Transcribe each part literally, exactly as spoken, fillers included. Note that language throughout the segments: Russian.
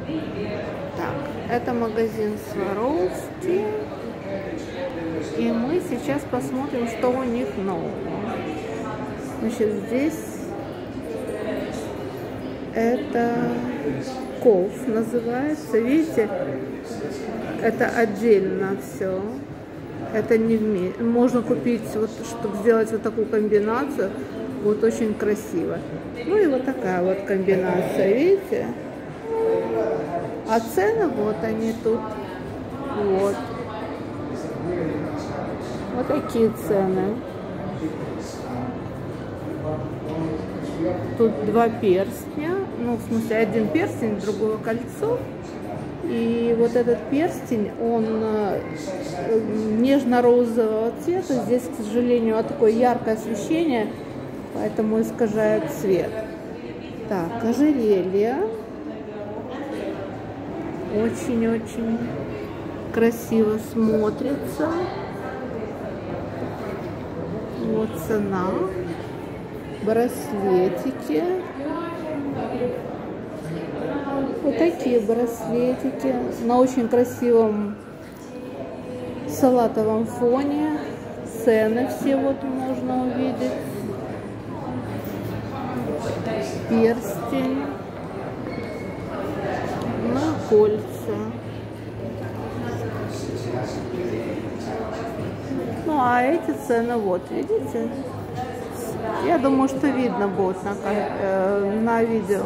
Так, это магазин Сваровски. И мы сейчас посмотрим, что у них нового. Значит, здесь это Ков называется. Видите, это отдельно все. Это не вместе. Можно купить, вот, чтобы сделать вот такую комбинацию. Вот очень красиво. Ну и вот такая вот комбинация, видите? А цены вот они тут. Вот. Вот такие цены. Тут два перстня. Ну, в смысле, один перстень, другое кольцо. И вот этот перстень, он нежно-розового цвета. Здесь, к сожалению, вот такое яркое освещение, поэтому искажает цвет. Так, ожерелье. Очень-очень красиво смотрится. Вот цена. Браслетики. Вот такие браслетики на очень красивом салатовом фоне. Цены все вот можно увидеть. Перстень. На кольца. Ну а эти цены вот, видите? Я думаю, что видно будет на, э, на видео.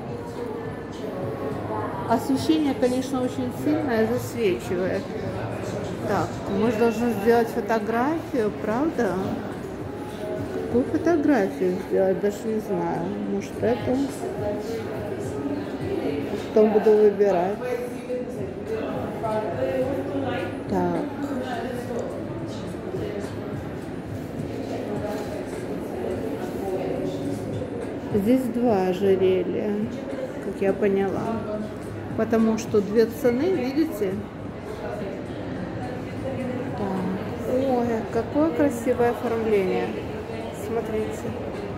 Освещение, конечно, очень сильное, засвечивает. Так, мы же должны сделать фотографию, правда? Какую фотографию сделать, даже не знаю. Может, это? Потом буду выбирать. Так. Здесь два ожерелья, как я поняла. Потому что две цены, видите? Так. Ой, какое красивое оформление. Смотрите.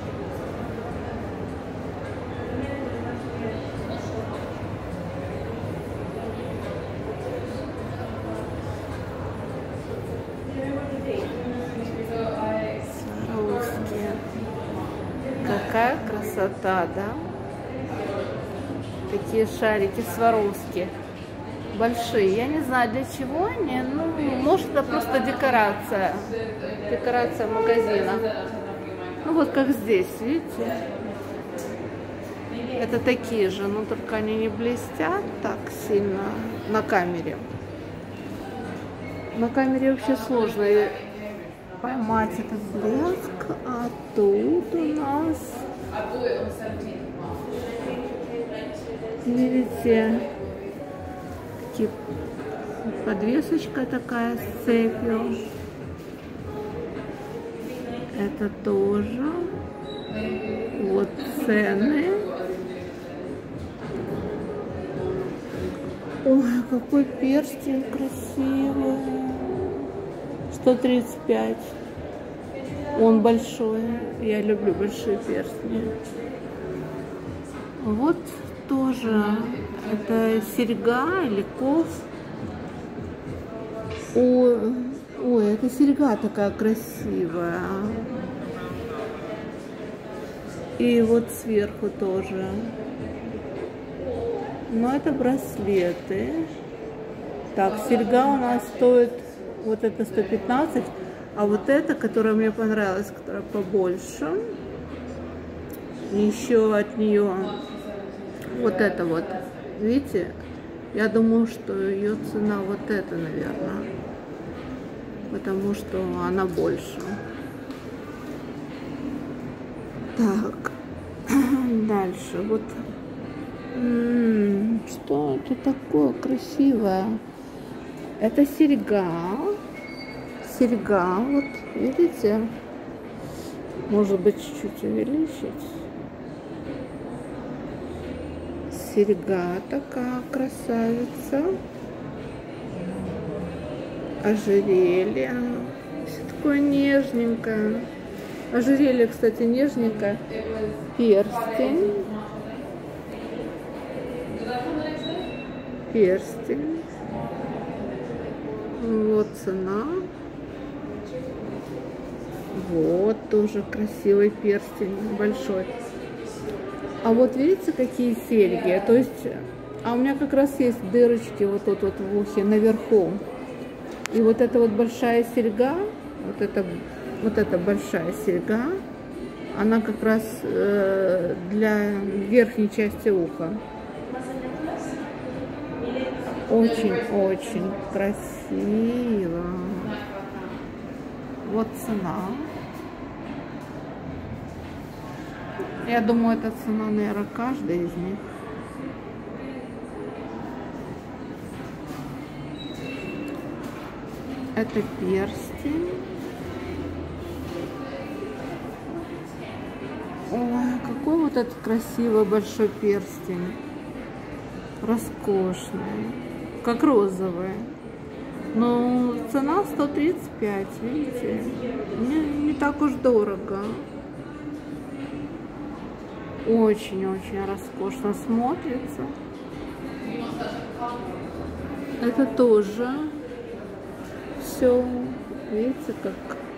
Сваровски. Какая красота, да? Такие шарики Сваровски. Большие. Я не знаю, для чего они. Ну, может, это просто декорация. Декорация магазина. Ну, вот как здесь, видите? Это такие же, но только они не блестят так сильно на камере. На камере вообще сложно поймать этот блеск. А тут у нас... Видите, подвесочка такая с цепью. Это тоже. Вот цены. Ой, какой перстень красивый. сто тридцать пять. Он большой. Я люблю большие перстни. Вот тоже. Это серьга или ков. Ой, ой, это серьга такая красивая. И вот сверху тоже. Но это браслеты. Так, серьга у нас стоит, вот это сто пятнадцать, а вот эта, которая мне понравилась, которая побольше, еще от нее вот это вот, видите, я думаю, что ее цена вот эта, наверное, потому что она больше. Так, дальше, вот, м-м, что это такое красивое? Это серьга, серьга, вот, видите, может быть, чуть-чуть увеличить. Серьга такая красавица. Ожерелье. Все такое нежненькое. Ожерелье, кстати, нежненькое. Перстень. перстень. Вот цена. Вот тоже красивый перстень, большой. А вот видите, какие серьги? То есть, а у меня как раз есть дырочки вот тут вот в ухе наверху. И вот эта вот большая серьга, вот эта, вот эта большая серьга, она как раз э, для верхней части уха. Очень-очень красиво. Вот цена. Я думаю, это цена, наверное, каждой из них. Это перстень. Ой, какой вот этот красивый большой перстень. Роскошный. Как розовый. Но цена сто тридцать пять, видите? Не, не так уж дорого. Очень-очень роскошно смотрится. Это тоже все, видите, как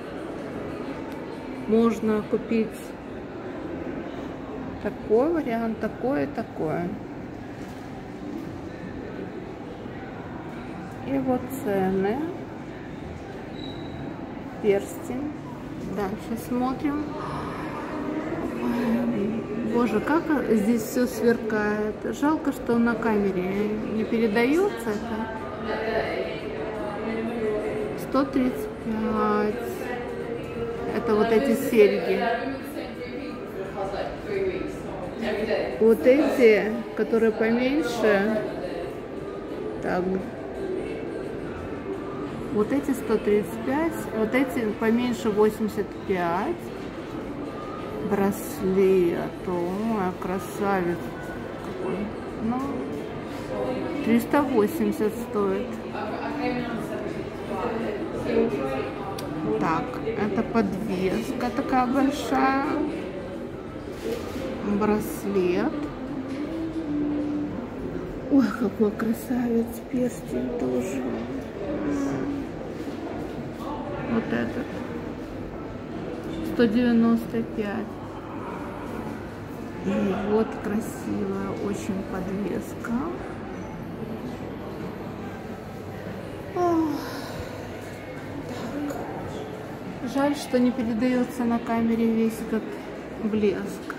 можно купить такой вариант, такое, такое. И вот цены. Перстень. Дальше смотрим. Боже, как здесь все сверкает. Жалко, что на камере не передается это. сто тридцать пять. Это вот эти серьги. Вот эти, которые поменьше. Так. Вот эти сто тридцать пять. Вот эти поменьше восемьдесят пять. Браслет. О, красавец какой. Ну, триста восемьдесят стоит. Так, это подвеска такая большая. Браслет. Ой, какой красавец перстень тоже. Вот этот. сто девяносто пять. И вот красивая очень подвеска. Так. Жаль, что не передается на камере весь этот блеск.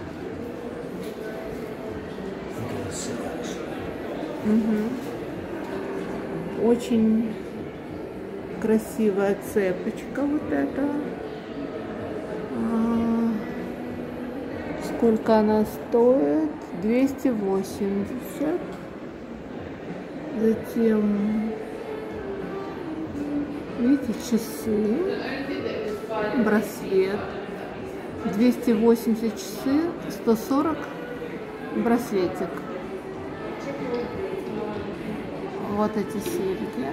Угу. Очень красивая цепочка вот эта. Сколько она стоит? двести восемьдесят. Затем, видите, часы, браслет. двести восемьдесят часы, сто сорок браслетик. Вот эти серьги.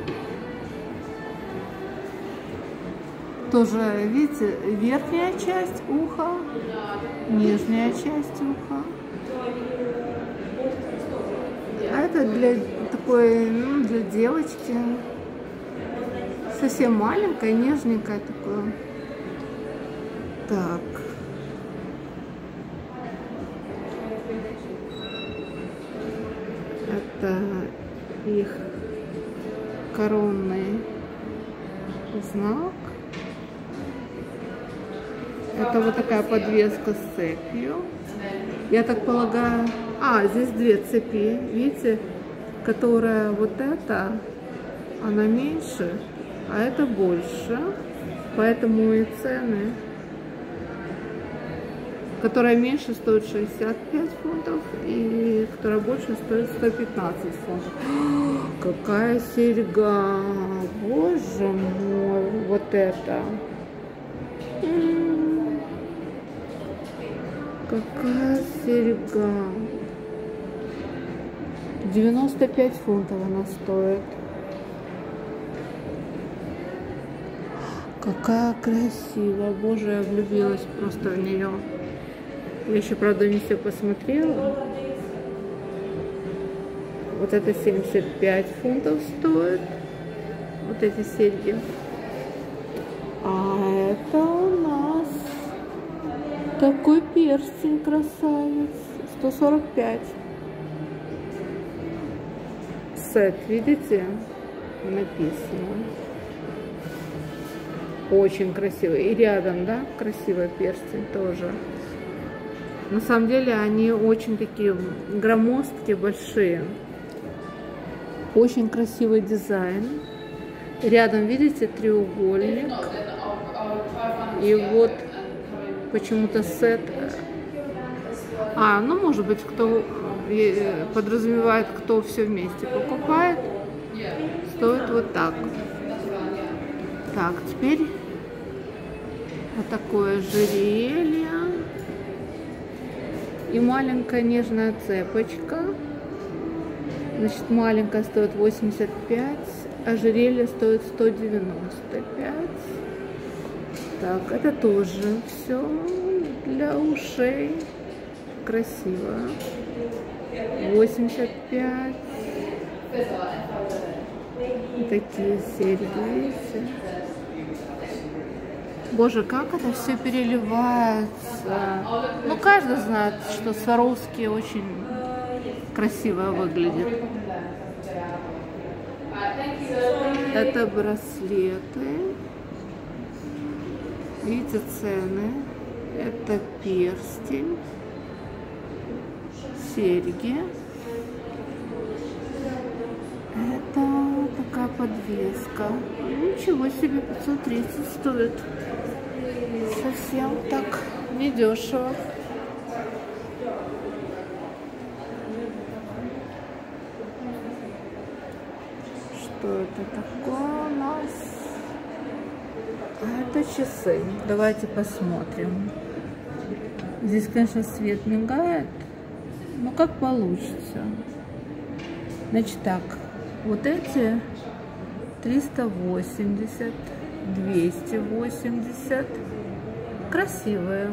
Тоже, видите, верхняя часть уха, нижняя часть уха. А это для такой, ну, для девочки. Совсем маленькая, нежненькая такое. Так. Это их коронный знак. Это вот такая подвеска с цепью. Я так полагаю... А, здесь две цепи, видите? Которая вот эта, она меньше, а это больше. Поэтому и цены. Которая меньше стоит шестьдесят пять фунтов, и которая больше стоит сто пятнадцать фунтов. Какая серьга! Боже мой, вот это! Какая серьга! девяносто пять фунтов она стоит. Какая красивая! Боже, я влюбилась просто в нее. Я еще, правда, не все посмотрела. Вот это семьдесят пять фунтов стоит. Вот эти серьги. А это у нас такой перстень красавец. сто сорок пять. Сет, видите? Написано. Очень красивый. И рядом, да, красивый перстень тоже. На самом деле они очень такие громоздкие, большие. Очень красивый дизайн. Рядом, видите, треугольник. И вот почему-то сет. А, ну может быть, кто подразумевает, кто все вместе покупает, стоит вот так. Так, теперь вот такое ожерелье. И маленькая нежная цепочка. Значит, маленькая стоит восемьдесят пять, ожерелье стоит сто девяносто пять. Так, это тоже все для ушей. Красиво. восемьдесят пять. Такие серьги, видите? Боже, как это все переливается. Ну, каждый знает, что Сваровски очень красиво выглядит. Это браслеты. Видите цены. Это перстень. Серьги. Это такая подвеска. Ничего себе, пятьсот тридцать стоит. Совсем так недешево. Что это такое у нас? А это часы. Давайте посмотрим. Здесь, конечно, свет мигает. Ну, как получится. Значит, так. Вот эти триста восемьдесят, двести восемьдесят. Красивые.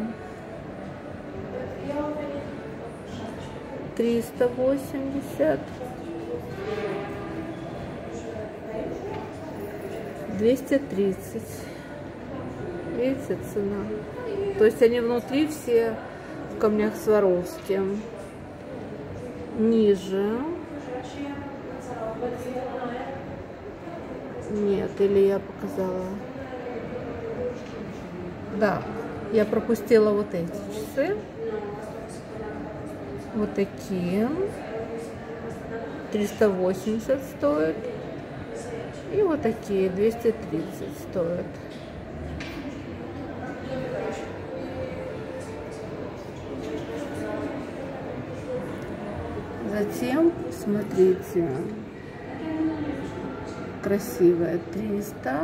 триста восемьдесят. двести тридцать. Видите, цена. То есть они внутри все в камнях Сваровски. Ниже. Нет, или я показала. Да, я пропустила вот эти часы. Вот такие. триста восемьдесят стоит. И вот такие двести тридцать стоят. Затем, смотрите, красивая триста.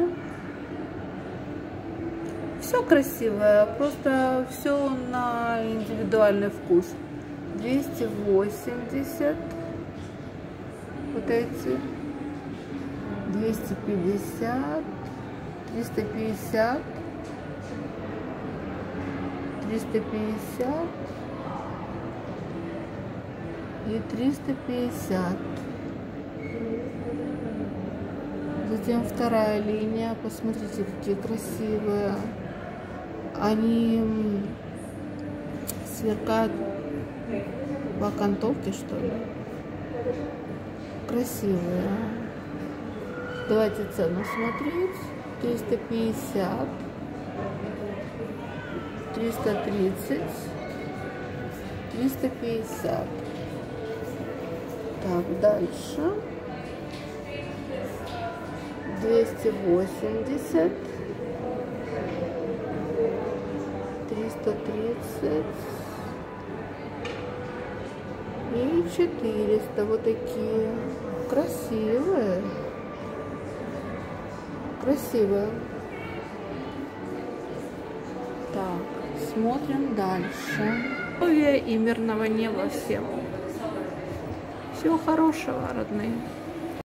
Все красивое, просто все на индивидуальный вкус. двести восемьдесят. Вот эти. двести пятьдесят. триста пятьдесят. триста пятьдесят. И триста пятьдесят. Затем вторая линия. Посмотрите, какие красивые. Они сверкают по окантовке, что ли. Красивые. Давайте цену смотреть. триста пятьдесят. триста тридцать. триста пятьдесят. Так, дальше. двести восемьдесят. триста тридцать. И четыреста. Вот такие. Красивые. Красивые. Так, смотрим дальше. Здоровья и мирного неба всем. Всего хорошего, родные.